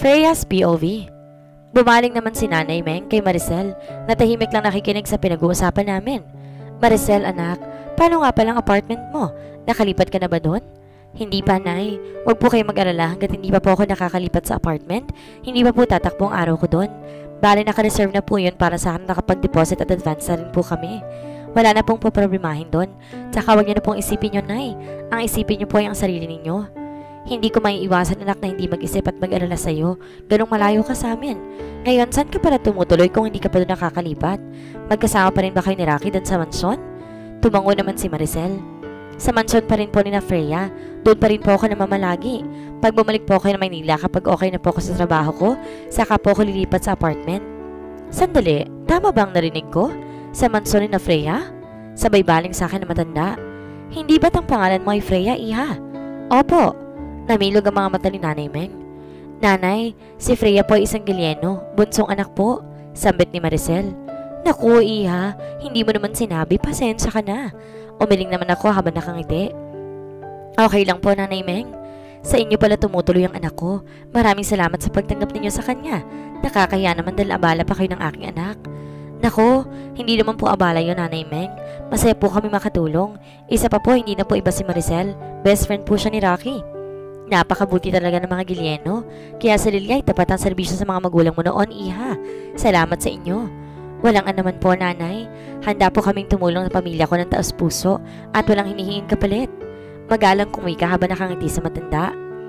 Freya's POV. Bumaling naman si Nanay Meng kay Maricel na tahimik lang nakikinig sa pinag-uusapan namin. Maricel, anak, paano nga palang apartment mo? Nakalipat ka na ba doon? Hindi pa, Nay. Huwag po kayo mag-alala hanggat hindi pa po ako nakakalipat sa apartment. Hindi pa po tatakbo ang araw ko doon. Bale, naka-reserve na po yun para sa akin nakapag-deposit at advance na rin po kami. Wala na pong poproblemahin doon. Tsaka huwag niyo na pong isipin yun, Nay. Ang isipin niyo po ay ang sarili ninyo. Hindi ko maiiwasan, anak, na hindi mag-isip at mag-alala sa'yo. Ganong malayo ka sa amin. Ngayon, saan ka pala tumutuloy kung hindi ka pa doon nakakalipat? Magkasama pa rin ba kayo ni Rocky doon sa mansyon? Tumango naman si Maricel. Sa mansyon pa rin po ni na Freya. Doon pa rin po ako namamalagi. Pag bumalik po ako ng Maynila kapag okay na po ako sa trabaho ko, saka po ako lilipat sa apartment. Sandali, tama ba ang narinig ko? Sa mansyon ni na Freya? Sabay baling sa akin na matanda. Hindi ba't ang pangalan mo ay Freya, iha? Opo. Namilog ang mga mata ni Nanay Meng. Nanay, si Freya po ay isang Gilyeno, bunsong anak po, sambit ni Maricel. Naku, iha, hindi mo naman sinabi, pasensya ka na. Umiling naman ako habang nakangiti. Okay lang po, Nanay Meng. Sa inyo pala tumutuloy ang anak ko. Maraming salamat sa pagtanggap ninyo sa kanya. Nakakahiya naman dahil abala pa kayo ng aking anak. Nako, hindi naman po abala yun, Nanay Meng. Masaya po kami makatulong. Isa pa po, hindi na po iba si Maricel. Best friend po siya ni Rocky. Napakabuti talaga ng mga Gilyeno. Kaya sa Lilia ay tapat ang serbisyo sa mga magulang mo noon, iha. Salamat sa inyo. Walang anuman po, Nanay. Handa po kaming tumulong sa pamilya ko ng taos puso at walang hinihinging kapalit. Magalang kumika habang nakangiti sa matanda.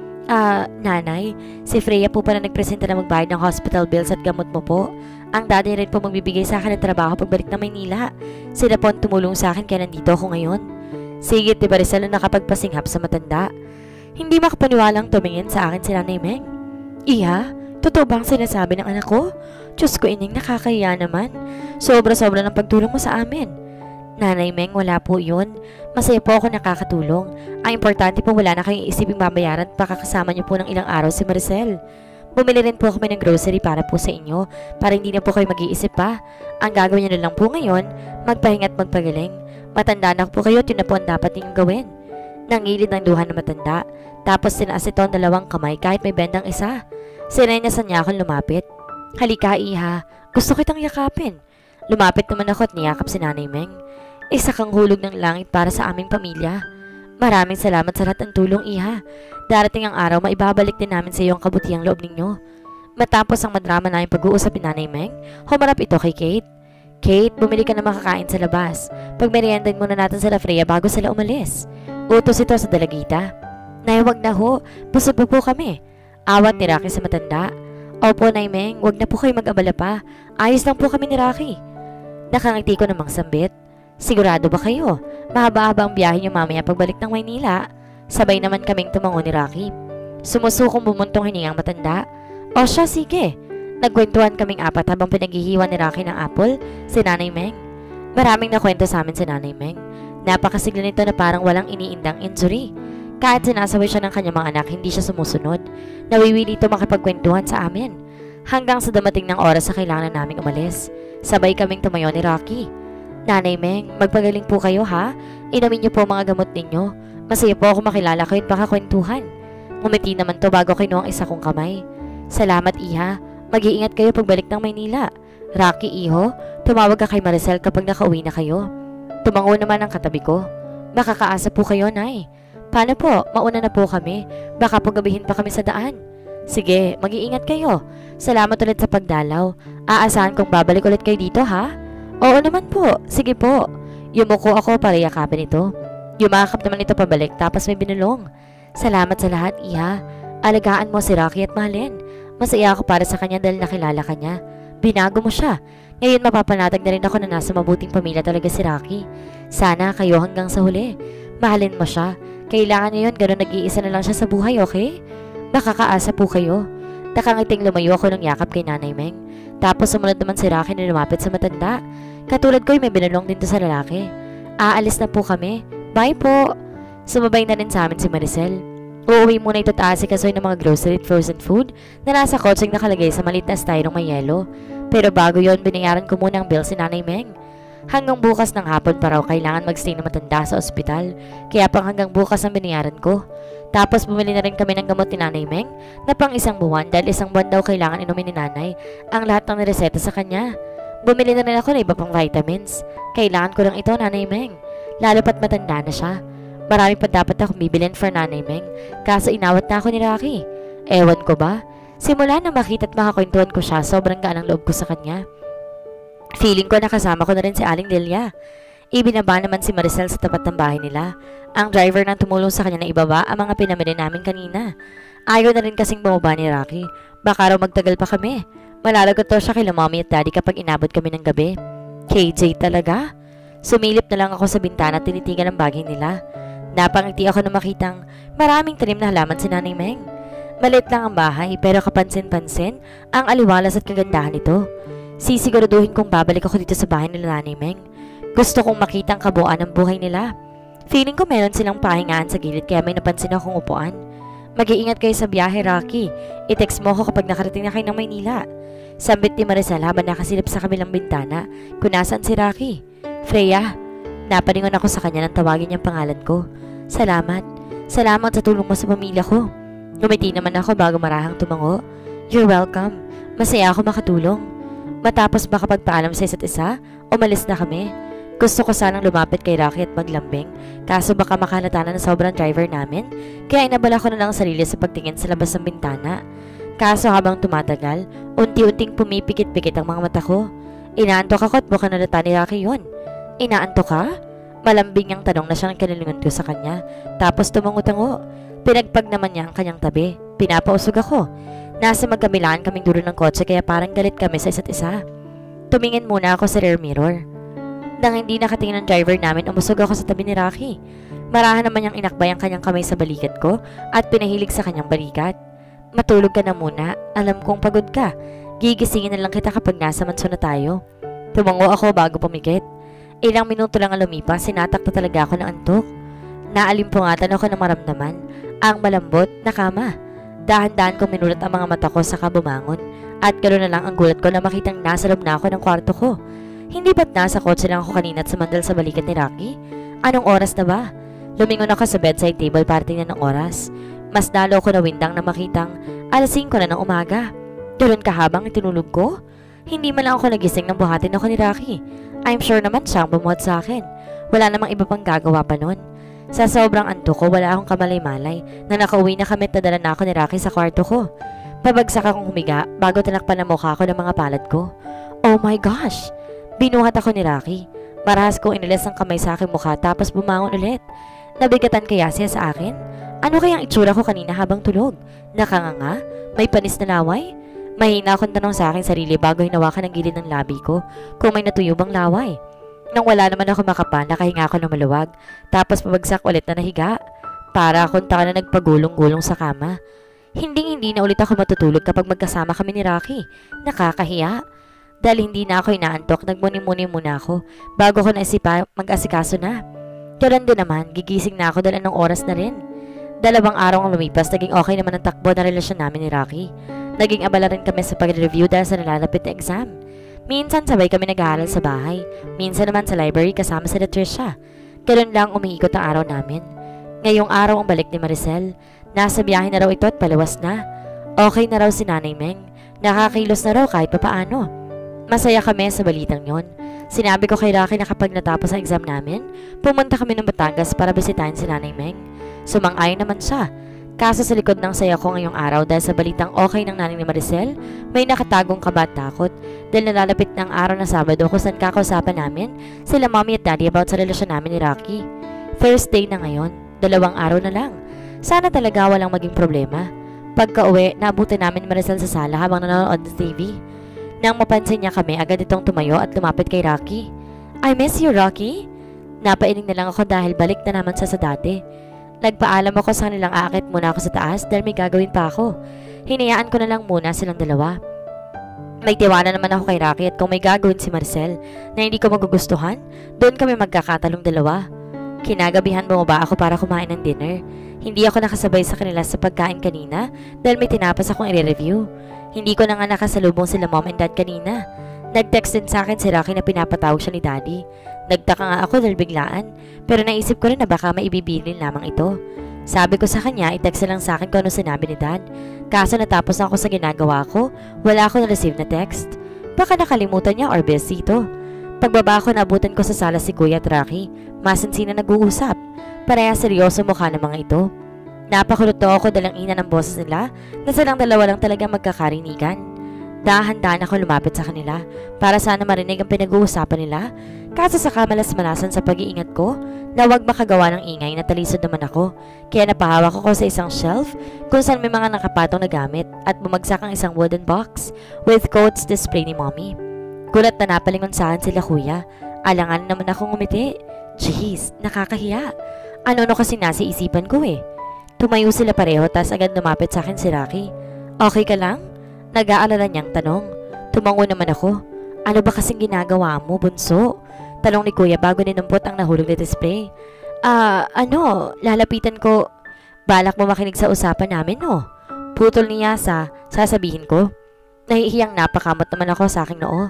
Nanay, si Freya po pala nagpresenta na magbayad ng hospital bills at gamot mo po. Ang daddy rin po magbibigay sa akin ng trabaho pagbalik na Maynila. Sila po ang tumulong sa akin kaya nandito ako ngayon. Sigit, di ba Rizal na nakapagpasinghap sa matanda? Hindi makapaniwalang tumingin sa akin si Nanay Meng. Iha, totoo ba ang sinasabi ng anak ko? Diyos ko, ining, nakakahiya naman. Sobra-sobra ng pagtulong mo sa amin. Nanay Meng, wala po yun. Masaya po ako nakakatulong. Ang importante po wala na kayong isiping babayaran at pakakasama niyo po ng ilang araw si Maricel. Bumili rin po kami ng grocery para po sa inyo para hindi na po kayo mag-iisip pa. Ang gagawin niyo na lang po ngayon, magpahinga at magpagaling. Matanda na po kayo at yun na po ang dapat ninyong gawin. Nangilid ng luha ng matanda, tapos tinaas ito ang dalawang kamay kahit may bendang isa. Sinenyasan niya akong lumapit. Halika, iha, gusto kitang yakapin. Lumapit naman ako at niyakap si Nanay Meng. Isa kang hulog ng langit para sa aming pamilya. Maraming salamat sa lahat ng tulong, iha. Darating ang araw, maibabalik din namin sa iyo ang kabutihang loob ninyo. Matapos ang madrama na yung pag-uusap ni Nanay Meng, humarap ito kay Kate. Kate, bumili ka na makakain sa labas. Pagmeriendan muna natin sila Freya bago sila umalis. Utos ito sa dalagita. Nay, wag na ho. Busog pa po kami. Awat ni Rocky sa matanda. Opo, Nay Meng, wag na po kayo mag-abala pa. Ayos lang po kami ni Rocky. Nakangiti ko namang sambit. Sigurado ba kayo? Mahaba-haba ang biyahe niyo mamaya pagbalik ng Maynila. Sabay naman kaming tumango ni Rocky. Sumusukong bumuntong hiningang matanda. O siya, sige. Nagkwentuhan kaming apat habang pinaghihiwan ni Rocky ng apple, si Nanay Meng. Maraming nakwento sa amin si Nanay Meng. Napakasigla nito na parang walang iniindang injury. Kahit sinasaway siya ng kanyang mga anak, hindi siya sumusunod. Nawiwili ito makipagkwentuhan sa amin. Hanggang sa dumating ng oras sa kailangan naming umalis. Sabay kaming tumayo ni Rocky. Nanay Meng, magpagaling po kayo ha? Inumin niyo po mga gamot ninyo. Masaya po ako makilala kayo at makakwentuhan. Ngumiti naman to bago kinuha ang isa kong kamay. Salamat, iha. Mag-iingat kayo pagbalik ng Maynila. Rocky, iho, tumawag ka kay Maricel kapag nakauwi na kayo. Tumango naman ang katabi ko. Makakaasa po kayo, Nay. Paano po? Mauna na po kami. Baka pagabihin pa kami sa daan. Sige, mag-iingat kayo. Salamat ulit sa pagdalaw. Aasahan kong babalik ulit kayo dito, ha? Oo naman po. Sige po. Yumuko ako para yakapin ito. Yumakap naman ito pabalik tapos may binulong. Salamat sa lahat, iha. Alagaan mo si Rocky at mahalin. Masaya ako para sa kanya dahil nakilala ka niya. Binago mo siya. Ngayon mapapanatag na rin ako na nasa mabuting pamilya talaga si Rocky. Sana kayo hanggang sa huli. Mahalin mo siya. Kailangan niya yun, gano'n nag-iisa na lang siya sa buhay, okay? Makakaasa po kayo. Nakangiting lumayo ako ng yakap kay Nanay Meng. Tapos sumunod naman si Rocky na lumapit sa matanda. Katulad ko may binulong din to sa lalaki. Aalis na po kami. Bye po. Sumabay na rin sa amin si Maricel. Uuwi muna ito at aasikasoy ng mga grocery at frozen food na nasa kotseng nakalagay sa maliit na styrong may yelo. Pero bago yon, binayaran ko muna ang bill si Nanay Meng. Hanggang bukas ng hapon pa raw kailangan magstay na matanda sa ospital. Kaya pang hanggang bukas ang binayaran ko. Tapos bumili na rin kami ng gamot ni Nanay Meng na pang 1 buwan dahil 1 buwan daw kailangan inumin ni Nanay ang lahat ng nireseta sa kanya. Bumili na rin ako ng iba pang vitamins. Kailangan ko lang ito, Nanay Meng. Lalo pat matanda na siya. Marami pa dapat akong bibilin for Nanay Meng, kaso inawat na ako ni Rocky. Ewan ko ba? Simula na makita at makakwentuhan ko siya, sobrang gaan ang loob ko sa kanya. Feeling ko nakasama ko na rin si Aling Delia. Ibinaba naman si Maricel sa tapat ng bahay nila. Ang driver nang tumulong sa kanya na ibaba ang mga pinamili namin kanina. Ayaw na rin kasing bumaba ni Rocky. Baka raw magtagal pa kami. Malalagot daw siya kay Mommy at Daddy kapag inabot kami ng gabi. KJ talaga? Sumilip na lang ako sa bintana at tinitigan ang bagay nila. Napangiti ako na makitang maraming tanim na halaman si Nanay Meng. Maliit lang ang bahay pero kapansin-pansin ang aliwalas at kagandahan nito. Sisiguraduhin kong babalik ako dito sa bahay nila Nanay Meng. Gusto kong makita ang kabuuan ng buhay nila. Feeling ko meron silang pahingaan sa gilid kaya may napansin akong upuan. Mag-iingat kayo sa biyahe, Rocky. I-text mo ako kapag nakarating na kayo ng Maynila. Sambit ni Maricel habang nakasilip sa kabilang bintana kung nasaan si Rocky. Freya, napaningon ako sa kanya nang tawagin niyang pangalan ko. Salamat. Salamat sa tulong mo sa pamilya ko. Ngumiti naman ako bago marahang tumango. You're welcome. Masaya ako makatulong. Matapos makapagpaalam sa isa't isa, umalis na kami. Gusto ko sanang lumapit kay Rocky at maglambing, kaso baka makalata na sobrang driver namin, kaya inabala ko na lang ang sarili sa pagtingin sa labas ng bintana. Kaso habang tumatagal, unti-unting pumipikit-pikit ang mga mata ko. Inaantok ako at mukhang nalata ni Rocky yun. Inaantok ka? Malambing ang tanong na siyang kanilingon ko sa kanya, tapos tumango-tango. Pinagpag naman niya ang kanyang tabi. Pinapausog ako. Nasa magkabilaan kaming dulo ng kotse kaya parang galit kami sa isa't isa. Tumingin muna ako sa rear mirror. Nang hindi nakatingin ng driver namin, umusog ako sa tabi ni Rocky. Marahan naman niyang inakbay ang kanyang kamay sa balikat ko at pinahilig sa kanyang balikat. Matulog ka na muna. Alam kong pagod ka. Gigisingin na lang kita kapag nasa mansion na tayo. Tumango ako bago pumikit. Ilang minuto lang ang lumipas, sinatak na talaga ako ng antok. Naalimpungatan ako ng maramdaman ang malambot na kama. Dahan-dahan kong minulat ang mga mata ko saka bumangon. At ganoon na lang ang gulat ko na makitang nasa loob na ako ng kwarto ko. Hindi ba't nasa kotse lang ako kanina at sumandal sa balikat ni Rocky? Anong oras na ba? Lumingon ako sa bedside table para tingnan ng oras. Mas lalo ko nawindang na makitang 5:00 na ng umaga. Doon kahabang itinulog ko? Hindi man lang ako nagising nang buhatin ako ni Rocky. I'm sure naman siyang bumuhat sa akin. Wala namang iba pang gagawa pa nun. Sa sobrang antok ko, wala akong kamalay-malay na nakauwi na kami at nadala na ako ni Rocky sa kwarto ko. Pabagsak akong humiga bago tinakpan ang mukha ko ng mga palad ko. Oh my gosh! Binuhat ako ni Rocky. Marahas kong inilis ang kamay sa aking mukha tapos bumangon ulit. Nabigatan kaya siya sa akin? Ano kayang itsura ko kanina habang tulog? Nakanganga? May panis na laway? Mahina akong tanong sa aking sarili bago hinawakan ang gilid ng labi ko kung may natuyo bang laway. Nang wala naman ako makapa, nakahinga ako ng maluwag. Tapos pabagsak ulit na nahiga. Para akong taka na nagpagulong-gulong sa kama. Hindi na ulit ako matutulog kapag magkasama kami ni Rocky. Nakakahiya. Dahil hindi na ako inaantok, nagmuni-muni muna ako bago ko naisipa mag-asikaso na. Kailan din naman, gigising na ako dahil anong oras na rin. 2 araw ang lumipas, naging okay naman ang takbo na relasyon namin ni Rocky. Naging abala rin kami sa pag-review dahil sa nalalapit na exam. Minsan sabay kami nag-aaral sa bahay, minsan naman sa library kasama si Tricia. Kailan lang umiikot ang araw namin. Ngayong araw ang balik ni Maricel. Nasa biyahe na raw ito at palawas na. Okay na raw si Nanay Meng. Nakakilos na raw kahit papaano. Masaya kami sa balitang yon. Sinabi ko kay Rocky na kapag natapos ang exam namin, pumunta kami ng Batangas para bisitahin si Nanay Meng. Sumang-ayon naman siya. Kaso sa likod ng saya ko ngayong araw dahil sa balitang okay ng nanay ni Maricel, may nakatagong kaba at takot dahil nalalapit ng araw na Sabado kung saan kakausapan namin sila Mommy at Daddy about sa relasyon namin ni Rocky. First day na ngayon, 2 araw na lang. Sana talaga walang maging problema. Pagka-uwi, naabutan namin ni Maricel sa sala habang nanonood ng TV. Nang mapansin niya kami, agad itong tumayo at lumapit kay Rocky. I miss you, Rocky. Napailing na lang ako dahil balik na naman sa dati. Nagpaalam ako sa kanilang aakit muna ako sa taas dahil may gagawin pa ako. Hinayaan ko na lang muna silang dalawa. May tiwala naman ako kay Rocky at kung may gagawin si Maricel na hindi ko magugustuhan, doon kami magkakatalong dalawa. Kinagabihan bumaba ako para kumain ng dinner. Hindi ako nakasabay sa kanila sa pagkain kanina dahil may tinapas akong i-review. Hindi ko na nga nakasalubong sila Mom and Dad kanina. Nag-text din sa akin si Rocky na pinapatawag siya ni Daddy. Nagtaka nga ako dahil biglaan, pero naisip ko rin na baka maibibilin lamang ito. Sabi ko sa kanya, i-text lang sa akin kung ano sinabi ni Dad. Kaso natapos ako sa ginagawa ko, wala akong na-receive na text. Baka nakalimutan niya or busy ito. Pagbaba ko, nabutan ko sa sala si Kuya at Rocky. Masinsin na nag-uusap. Pareha seryoso mukha ng mga ito. Napakulot ako dalang ina ng boses nila na silang dalawa lang talaga magkakarinigan. Dahan-dahan ako lumapit sa kanila para sana marinig ang pinag-uusapan nila. Kaso sa kamalas-malasan sa pag-iingat ko na huwag makagawa ng ingay, natalisod naman ako. Kaya napahawak ako sa isang shelf kung saan may mga nakapatong na gamit at bumagsak ang isang wooden box with quotes display ni Mommy. Gulat na napalingon sa akin sila Kuya. Alangan naman akong ngumiti. Jeez, nakakahiya. Ano kasi nasa isipan ko eh. Tumayo sila pareho tas agad lumapit sa akin si Rocky. Okay ka lang? Nag-aalala niyang tanong. Tumango naman ako. Ano ba kasing ginagawa mo, bunso? Talong ni Kuya bago ninumpot ang nahulog na display. Lalapitan ko. Balak mo makinig sa usapan namin, no? Putol niya sa sasabihin ko. Nahihiyang napakamot naman ako sa aking noo.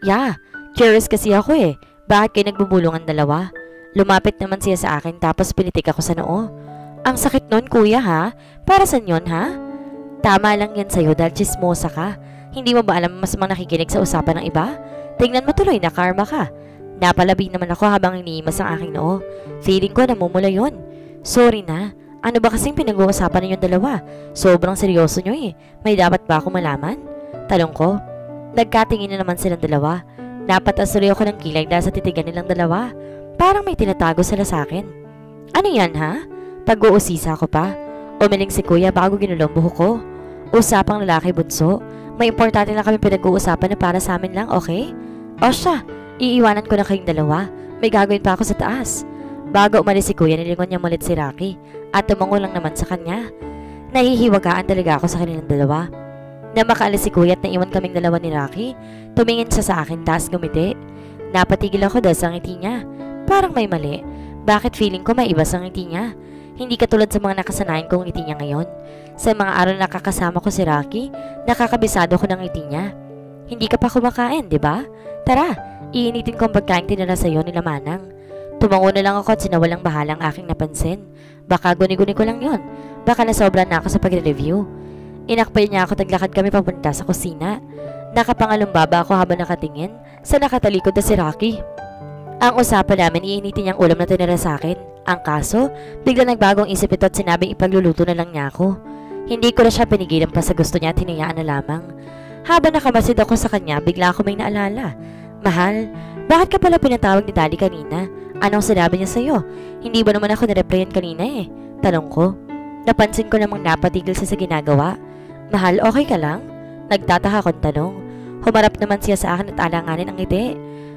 Curious kasi ako eh. Bakit kayo nagbubulungan dalawa? Lumapit naman siya sa akin tapos pinitik ako sa noo. Ang sakit nun, Kuya, ha? Para saan yun, ha? Tama lang yan sa'yo dahil chismosa ka. Hindi mo ba alam mas mga nakikinig sa usapan ng iba? Tingnan mo tuloy na karma ka. Napalabi naman ako habang iniimas ang aking noo. Feeling ko namumula yon. Sorry na. Ano ba kasing pinag-uusapan ninyong dalawa? Sobrang seryoso nyo eh. May dapat ba ako malaman? Talong ko. Nagkatingin na naman silang dalawa. Napatasuri ako ng kilay dahil sa titigan nilang dalawa. Parang may tinatago sila sa akin. Ano yan ha? Pag-uusisa ko pa. Umiling si Kuya bago ginulong buhok ko. Usapang lalaki bunso. May importante lang kami pinag-uusapan na para sa amin lang, okay? O siya, iiwanan ko na kayong dalawa. May gagawin pa ako sa taas. Bago umalis si Kuya, nilingon niya mulit si Rocky at tumango lang naman sa kanya. Nahihiwagaan talaga ako sa kanilang dalawa. Na makaalis si Kuya at naiwan kaming dalawa ni Rocky, tumingin siya sa akin taas gumiti. Napatigil ako dahil sa ngiti niya. Parang may mali. Bakit feeling ko may iba sa ngiti niya? Hindi katulad sa mga nakasanayan kong ngiti niya ngayon. Sa mga araw na nakakasama ko si Rocky, nakakabisado ko ng ngiti niya. Hindi ka pa kumakain, di ba? Tara, iinitin ko ang pagkain tinala sa iyo nila Manang. Tumango na lang ako at sinawalang bahalang aking napansin. Baka guni-guni ko lang yon. Baka nasobra na ako sa pagre-review. Inakpay niya ako, taglakad kami papunta sa kusina. Nakapangalumbaba ako habang nakatingin sa nakatalikod na si Rocky. Ang usapan namin, iinitin niyang ulam na tinira sa akin. Ang kaso, bigla nagbagong isip ito at sinabing ipagluluto na lang niya ako. Hindi ko na siya pinigilan pa sa gusto niya at hinayaan na lamang. Habang nakamasid ako sa kanya, bigla ako may naalala. Mahal, bakit ka pala pinatawag ni Daddy kanina? Anong sinabi niya sa'yo? Hindi ba naman ako nireplyan kanina eh? Tanong ko. Napansin ko namang napatigil siya sa ginagawa. Mahal, okay ka lang? Nagtataka akong tanong. Humarap naman siya sa akin at alanganin ang ngiti.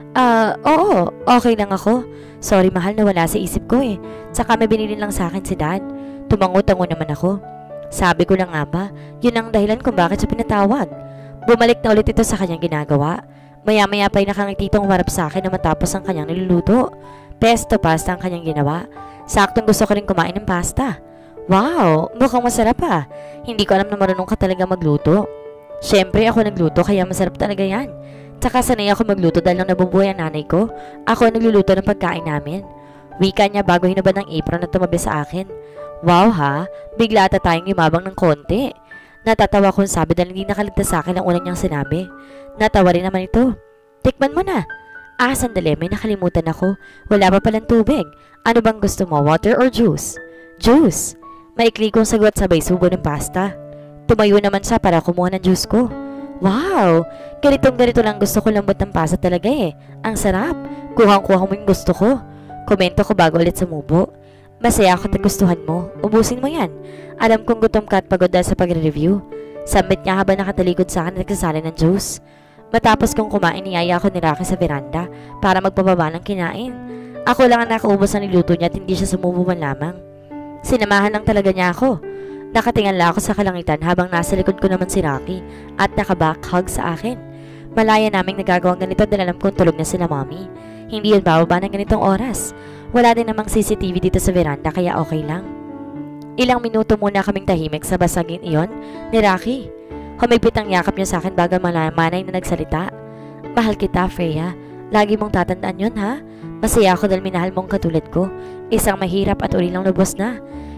Oo, okay lang ako. Sorry mahal, nawala sa isip ko eh. Tsaka may binili lang sa akin si Dad. Tumango-tango naman ako. Sabi ko lang nga ba, yun ang dahilan kung bakit siya pinatawag. Bumalik na ulit ito sa kanyang ginagawa. Maya-maya pa'y nakangiti itong humarap sa akin na matapos ang kanyang niluluto. Pesto pasta ang kanyang ginawa. Saktong gusto ko rin kumain ng pasta. Wow, mukhang masarap ah. Hindi ko alam na marunong ka talaga magluto. Siyempre ako nagluto kaya masarap talaga yan. Tsaka sanay ako magluto dahil nang nabubuhay ang nanay ko. Ako ang nagluluto ng pagkain namin. Wika niya bago hinubad ng apron na tumabi sa akin. Wow ha, bigla ata tayong yumabang ng konti. Natatawa kong sabi dahil hindi nakaligtas sa akin ang unang niyang sinabi. Natawa rin naman ito. Tikman mo na. Sandali, may nakalimutan ako. Wala pa palang tubig. Ano bang gusto mo, water or juice? Juice. Maikli kong sagot sabay subo ng pasta. Tumayo naman siya para kumuha ng juice ko. Wow! Ganitong-ganito lang gusto ko, lambot ng pasta talaga eh. Ang sarap. Kuhang-kuha mo yung gusto ko. Komento ko bago ulit sumubo. Masaya ako at gustuhan mo. Ubusin mo yan. Alam kong gutom ka at pagod dahil sa pagre-review. Sambit niya habang nakatalikod sa akin at nagsasali ng juice. Matapos kong kumain, niyaya ako ni Rocky sa veranda para magpababa ng kinain. Ako lang ang nakaubos ng niluto niya at hindi siya sumubo man lamang. Sinamahan lang talaga niya ako. Nakatingala ako sa kalangitan habang nasa likod ko naman si Rocky at naka-backhug sa akin. Malaya naming nagagawang ganito dahil alam kong tulog na sila Mommy. Hindi yun bababa ng ganitong oras. Wala din namang CCTV dito sa veranda kaya okay lang. Ilang minuto muna kaming tahimik sa basagin iyon ni Rocky. Humigpit ang yakap niya sa akin bago manay na nagsalita. Mahal kita, Freya. Lagi mong tatandaan yun ha? Masaya ako dahil minahal mong katulad ko. Isang mahirap at ulilang lubos na.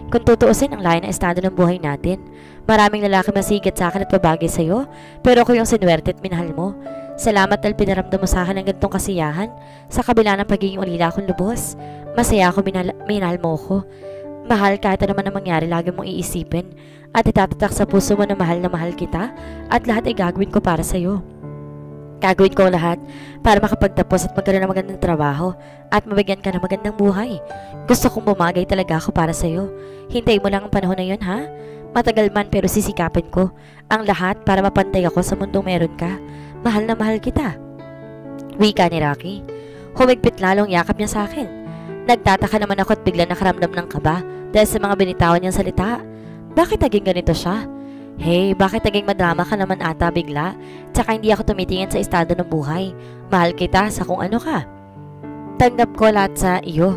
Kung tutuusin ang layo ng estado ng buhay natin, maraming lalaki masigit sa akin at babagay sa'yo, pero ako yung sinuwerte at minahal mo. Salamat dahil pinaramdam mo sa akin ng ganitong kasiyahan sa kabila ng pagiging ulila akong lubos. Masaya ako minahal mo ako. Mahal kahit ano man ang mangyari, lagi mong iisipin at itatatak sa puso mo na mahal kita at lahat ay gagawin ko para sa'yo. Gagawin ko lahat para makapagtapos at magkaroon ng magandang trabaho at mabigyan ka ng magandang buhay. Gusto kong bumagay talaga ako para sa'yo. Hintay mo lang ang panahon na yun, ha? Matagal man pero sisikapin ko ang lahat para mapantay ako sa mundong meron ka. Mahal na mahal kita. Wika ni Rocky. Humigpit lalong yakap niya sa akin. Nagtataka naman ako at bigla nakaramdam ng kaba dahil sa mga binitawan niyang salita. Bakit naging ganito siya? Hey, bakit naging madrama ka naman ata bigla? Tsaka hindi ako tumitingin sa estado ng buhay. Mahal kita sa kung ano ka. Tanggap ko lahat sa iyo.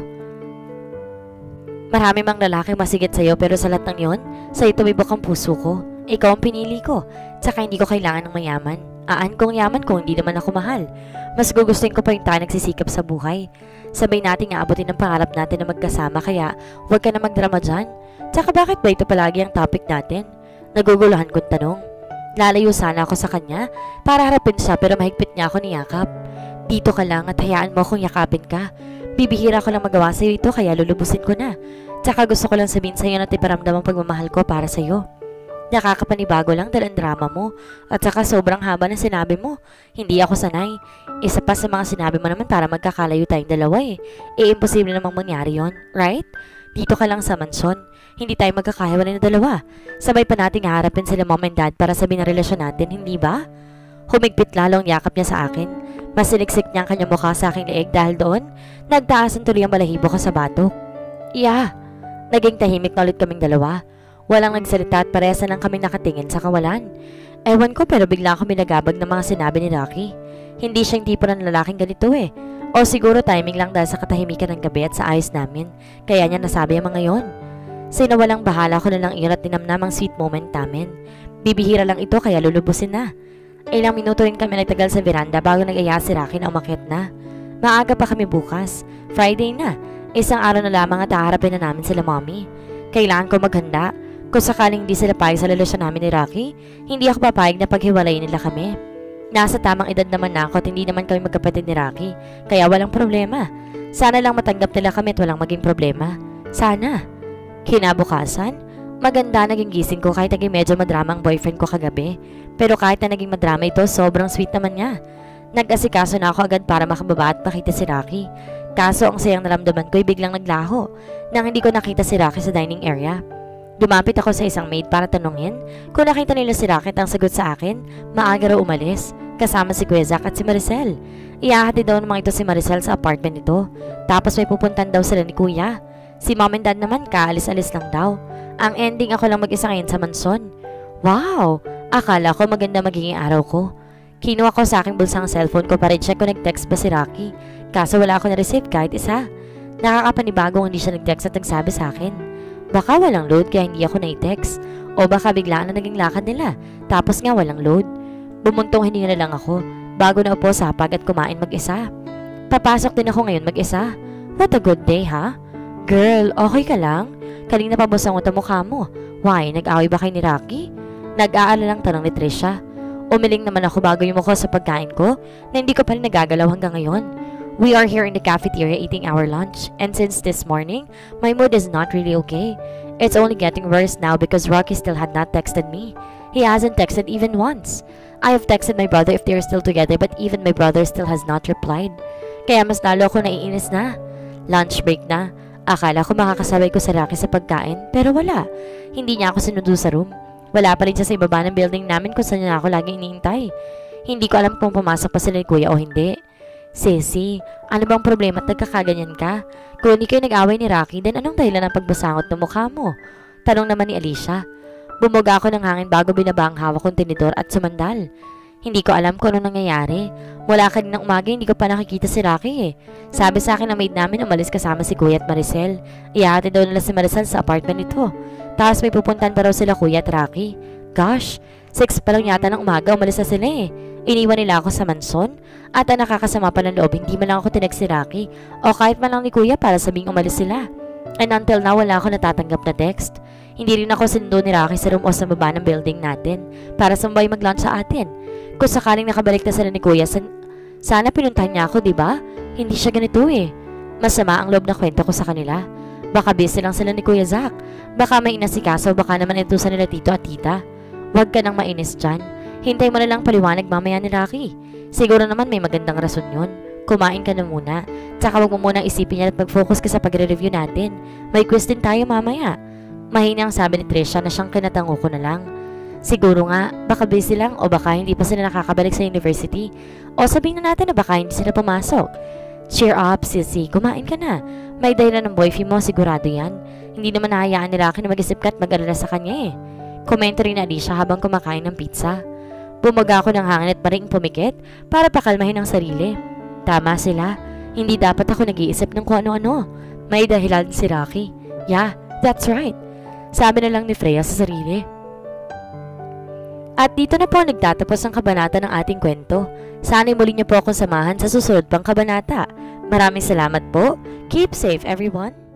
Marami mang lalaki masigit sa'yo pero sa lahat ng yon, sa'yo tumibok ang puso ko. Ikaw ang pinili ko. Tsaka hindi ko kailangan ng mayaman. Kung yaman kung hindi naman ako mahal. Mas gugustuhin ko pa yung tayo nagsisikap sa buhay. Sabay nating aabutin ang pangarap natin na magkasama kaya huwag ka na magdrama dyan. Tsaka bakit ba ito palagi ang topic natin? Naguguluhan kong tanong. Lalayo sana ako sa kanya para harapin siya pero mahigpit niya ako niyakap. Dito ka lang at hayaan mo akong yakapin ka. Bibihira ko lang magawa sa'yo ito kaya lulubusin ko na. Tsaka gusto ko lang sabihin sa'yo na tiparamdam ang pagmamahal ko para sa'yo. Nakakapanibago lang dahil ang drama mo at saka sobrang haba ng sinabi mo. Hindi ako sanay. Isa pa sa mga sinabi mo naman para magkakalayo tayong dalawa eh. Imposible namang mangyari yon, right? Dito ka lang sa mansyon. Hindi tayo magkakahiwalay na dalawa. Sabay pa nating haharapin sila mom and dad para sabihin ang relasyon natin, hindi ba? Humigpit lalong yakap niya sa akin. Masiniksik niya ang kanyang mukha sa aking leeg dahil doon, nagtaasan tuloy ang balahibo ko sa batok. Yeah. Naging tahimik na ulit kaming dalawa. Walang nagsalita at parehas lang kaming nakatingin sa kawalan. Ewan ko pero bigla ako binagabag ng mga sinabi ni Rocky. Hindi siyang tipo ng lalaking ganito eh. O siguro timing lang dahil sa katahimikan ng gabi at sa ayos namin. Kaya niya nasabi ang mga yon. Sinawalang bahala ko na lang irat dinamnam ang sweet moment namin. Bibihira lang ito kaya lulubusin na. Ilang minuto rin kami nagtagal sa veranda bago nag-aya si Rocky na umakyat na. Maaga pa kami bukas. Friday na. Isang araw na lamang at haharapin na namin sila mommy. Kailangan ko maghanda. Kung sakaling hindi sila payag sa relasyon namin ni Rocky, hindi ako papayag na paghiwalayin nila kami. Nasa tamang edad naman na ako at hindi naman kami magkapatid ni Rocky, kaya walang problema. Sana lang matanggap nila kami at walang maging problema. Sana. Kinabukasan, maganda naging gising ko kahit naging medyo madrama ang boyfriend ko kagabi. Pero kahit na naging madrama ito, sobrang sweet naman niya. Nag-asikaso na ako agad para makababa at makita si Rocky. Kaso ang sayang naramdaman ko ay biglang naglaho nang hindi ko nakita si Rocky sa dining area. Lumapit ako sa isang maid para tanungin kung nakita nila si Rocky at ang sagot sa akin, maaga raw umalis, kasama si Kuya Zack at si Maricel. Iahati daw ng mga ito si Maricel sa apartment nito, tapos may pupuntan daw sila ni Kuya. Si mom and dad naman kaalis-alis lang daw. Ang ending ako lang mag-isa ngayon sa mansion. Wow! Akala ko maganda magiging araw ko. Kinuha ko sa aking bulsang cellphone ko para i-check kung nag-text ba si Rocky. Kaso wala ako na-receive kahit isa. Nakakapanibagong hindi siya nag-text at nagsabi sa akin. Baka walang load kaya hindi ako na-text. O baka biglaan na naging lakad nila. Tapos nga walang load. Bumuntong hininga na lang ako bago na upo sa hapag at kumain mag-isa. Papasok din ako ngayon mag-isa. What a good day, ha? Girl, okay ka lang? Kanina pa busang ang mukha mo. Why, nag-away ba kayo ni Rocky? Nag-aalalang tanong ni Trisha. Umiling naman ako bago yung mukha sa pagkain ko na hindi ko pa rin nagagalaw hanggang ngayon. We are here in the cafeteria eating our lunch, and since this morning, my mood is not really okay. It's only getting worse now because Rocky still had not texted me. He hasn't texted even once. I have texted my brother if they're still together but even my brother still has not replied. Kaya mas lalo ako naiinis na. Lunch break na. Akala ko makakasabay ko sa Rocky sa pagkain, pero wala. Hindi niya ako sinundo sa room. Wala pa rin siya sa ibaba ng building namin kung saan niya ako laging iniintay. Hindi ko alam kung pumasok pa sila ni Kuya o hindi. Ceci, ano bang problema at nagkakaganyan ka? Kung hindi kayo nag-away ni Rocky, then anong dahilan ng pagbasangot ng mukha mo? Tanong naman ni Alicia. Bumuga ako ng hangin bago binaba ang hawak kong tinidor at sumandal. Hindi ko alam kung anong nangyayari. Mula kaninang umaga hindi ko pa nakikita si Rocky eh. Sabi sa akin na maid namin umalis kasama si Kuya at Maricel. Iahati daw nila si Maricel sa apartment nito. Tapos may pupuntan pa raw sila Kuya at Rocky. Gosh, 6 pa lang yata ng umaga umalis na sila eh. Iniwan nila ako sa manson at ang nakakasama pa ng loob hindi man lang ako tinext si Rocky o kahit man lang ni Kuya para sabing umalis sila. And until now, wala ako natatanggap na text. Hindi rin ako sinundo ni Rocky sa room o sa baba ng building natin para sumabay mag-lunch sa atin. Kung sakaling nakabalik na sila ni Kuya, sana pinuntahan niya ako, diba? Hindi siya ganito eh. Masama ang loob na kwento ko sa kanila. Baka busy lang sila ni Kuya Zach. Baka may inasikaso, baka naman intusan nila tito at tita. Huwag ka nang mainis dyan. Hintay mo na lang paliwanag mamaya ni Rocky. Siguro naman may magandang rason yun. Kumain ka na muna. Tsaka huwag mo munang isipin yan at mag-focus ka sa pagre-review natin. May quiz din tayo mamaya. Mahina ang sabi ni Trisha na siyang kinatango ko na lang. Siguro nga, baka busy lang o baka hindi pa sila nakakabalik sa university. O sabihin na natin na baka hindi sila pumasok. Cheer up, sissy. Kumain ka na. May dahilan ng boyfriend mo, sigurado yan. Hindi naman nahayaan ni Rocky na mag-isip ka at mag-alala sa kanya eh. Komento rin na Alicia habang kumakain ng pizza. Bumaga ako ng hangin at maring pumikit para pakalmahin ang sarili. Tama sila. Hindi dapat ako nag-iisip ng kung ano-ano. May dahilan si Rocky. Yeah, that's right. Sabi na lang ni Freya sa sarili. At dito na po nagtatapos ang kabanata ng ating kwento. Sana'y muli niyo po akong samahan sa susunod pang kabanata. Maraming salamat po. Keep safe everyone.